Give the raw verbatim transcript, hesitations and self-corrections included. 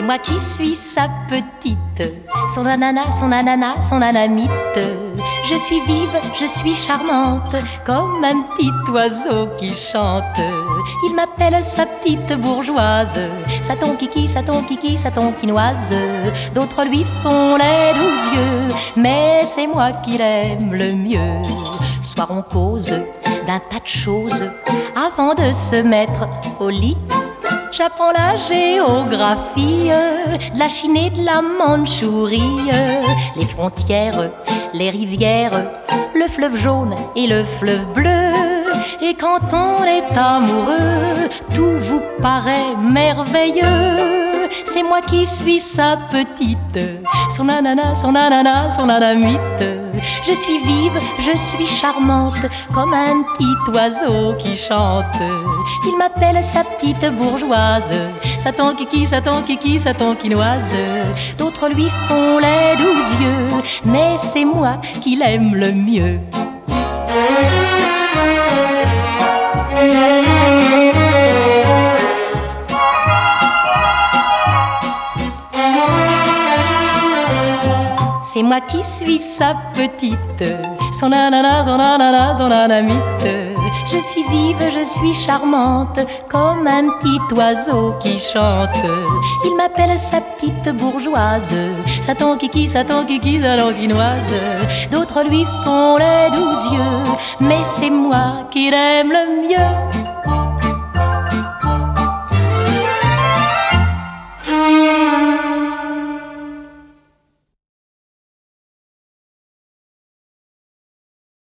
moi qui suis sa petite, son ananas, son ananas, son anamite. Je suis vive, je suis charmante, comme un petit oiseau qui chante. Il m'appelle sa petite bourgeoise, sa tonkiki, sa tonkiki, sa tonkinoise. D'autres lui font les douze yeux, mais c'est moi qui l'aime le mieux. Le soir on cause d'un tas de choses avant de se mettre au lit. J'apprends la géographie, de la Chine et de la Mandchourie, les frontières, les rivières, le fleuve jaune et le fleuve bleu. Et quand on est amoureux, tout vous paraît merveilleux. C'est moi qui suis sa petite, son ananas, son ananas, son anamite. Je suis vive, je suis charmante, comme un petit oiseau qui chante. Il m'appelle sa petite bourgeoise, sa tonkiki, sa tonkiki, sa tonkinoise. D'autres lui font les douze yeux, mais c'est moi qui l'aime le mieux. C'est moi qui suis sa petite, son ananas, son ananas, son anamite. Je suis vive, je suis charmante, comme un petit oiseau qui chante. Il m'appelle sa petite bourgeoise, sa tonkiki, sa tonkiki, sa tonkinoise. D'autres lui font les douze yeux, mais c'est moi qui l'aime le mieux.